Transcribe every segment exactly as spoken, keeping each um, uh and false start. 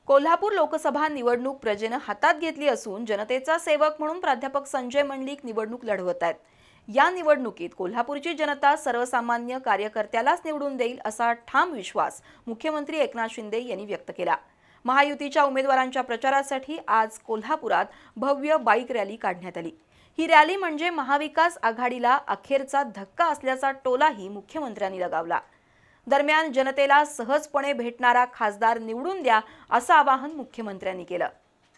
कोल्हापूर लोकसभा निवडणूक प्रजेनं हातात घेतली असून जनतेचा सेवक म्हणून प्राध्यापक संजय मंडलिक निवडणूक लढवत आहेत। या निवडणुकीत कोल्हापूरची जनता सर्वसामान्य कार्यकर्त्यालाच निवडून देईल असा ठाम विश्वास मुख्यमंत्री एकनाथ शिंदे यांनी व्यक्त केला। महायुतीच्या उमेदवारांच्या प्रचारासाठी आज कोल्हापुरात भव्य बाईक रॅली काढण्यात आली। ही रॅली म्हणजे महाविकास आघाडीला अखेरचा धक्का असल्याचा टोलाही मुख्यमंत्र्यांनी लगावला। दरम्यान जनतेला सहजपणे भेटणारा खासदार निवडून द्या असं आवाहन मुख्यमंत्र्यांनी केलं।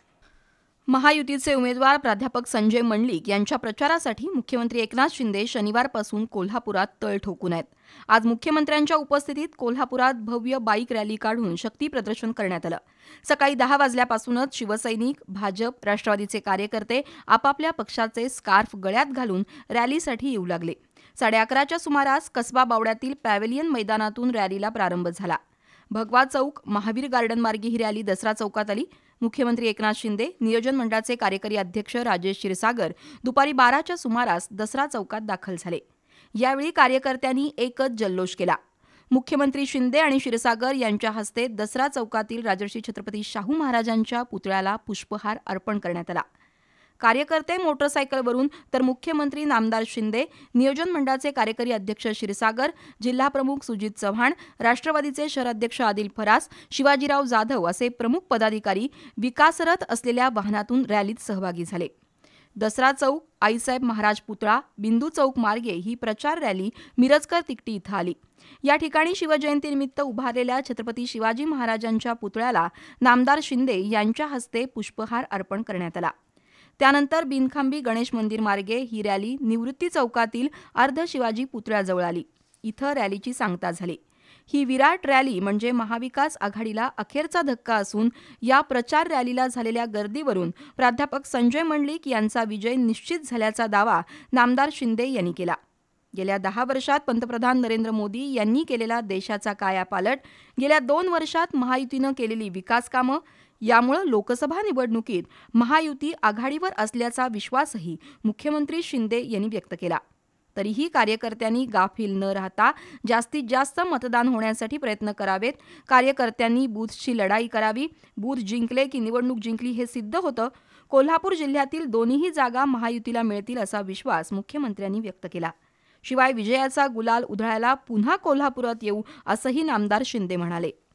महायुतीचे उमेदवार प्राध्यापक संजय मंडलिक यांच्या प्रचारासाठी मुख्यमंत्री एकनाथ शिंदे शनिवारपासून कोल्हापुरात तळ ठोकून आहेत। आज मुख्यमंत्र्यांच्या उपस्थितीत कोल्हापुरात भव्य बाईक रॅली काढून शक्ती प्रदर्शन करण्यात आलं। सकाळी दहा वाजल्यापासूनच शिवसैनिक, भाजप, राष्ट्रवादीचे कार्यकर्ते आपापल्या पक्षाचे स्कार्फ गळ्यात घालून रॅलीसाठी येऊ लागले। साडे अकराच्या सुमारास कसबा बावड्यातील पॅव्हेलियन मैदानातून रॅलीला प्रारंभ झाला। भगवा चौक, महावीर गार्डन मार्गे ही रॅली दसरा चौकात आली। मुख्यमंत्री एकनाथ शिंदे, नियोजन मंडळाचे कार्यकारी अध्यक्ष राजेश क्षीरसागर दुपारी बाराच्या सुमारास दसरा चौकात दाखल झाले। यावेळी कार्यकर्त्यांनी एकच जल्लोष केला। मुख्यमंत्री शिंदे आणि क्षीरसागर यांच्या हस्ते दसरा चौकातील राजर्षी छत्रपती शाहू महाराजांच्या पुतळ्याला पुष्पहार अर्पण करण्यात आला। कार्यकर्ते मोटरसायकलवरून तर मुख्यमंत्री नामदार शिंदे, नियोजन मंडळाचे कार्यकारी अध्यक्ष क्षीरसागर, जिल्हाप्रमुख सुजित चव्हाण, राष्ट्रवादीचे शहराध्यक्ष आदिल फरास, शिवाजीराव जाधव असे प्रमुख पदाधिकारी विकासरथ असलेल्या वाहनातून रॅलीत सहभागी झाले। दसरा चौक, आईसाहेब महाराज पुतळा, बिंदू चौक मार्गे ही प्रचार रॅली मिरजकर तिकटी इथं आली। या ठिकाणी शिवजयंतीनिमित्त उभारलेल्या छत्रपती शिवाजी महाराजांच्या पुतळ्याला नामदार शिंदे यांच्या हस्ते पुष्पहार अर्पण करण्यात आला। त्यानंतर बिनखांबी गणेश मंदिर मार्गे ही रॅली निवृत्ती चौकातील अर्ध शिवाजी पुतळ्याजवळ आली। इथं रॅलीची सांगता झाली। ही विराट रॅली म्हणजे महाविकास आघाडीला अखेरचा धक्का असून या प्रचार रॅलीला झालेल्या गर्दीवरून प्राध्यापक संजय मंडलिक यांचा विजय निश्चित झाल्याचा दावा नामदार शिंदे यांनी केला। गेल्या दहा वर्षात पंतप्रधान नरेंद्र मोदी यांनी केलेला देशाचा कायापालट, गेल्या दोन वर्षात महायुतीनं केलेली विकास कामं यामुळे लोकसभा निवडणुकीत महायुती आघाडीवर असल्याचा विश्वासही मुख्यमंत्री शिंदे यांनी व्यक्त केला। तरीही कार्यकर्त्यांनी गाफील न राहता जास्तीत जास्त मतदान होण्यासाठी प्रयत्न करावेत। कार्यकर्त्यांनी बूथची लढाई करावी। बूथ जिंकले की निवडणूक जिंकली हे सिद्ध होतं। कोल्हापूर जिल्ह्यातील दोन्ही जागा महायुतीला मिळतील असा विश्वास मुख्यमंत्र्यांनी व्यक्त केला। शिवाय विजयाचा गुलाल उधळायला पुन्हा कोल्हापुरात येऊ असंही नामदार शिंदे म्हणाले।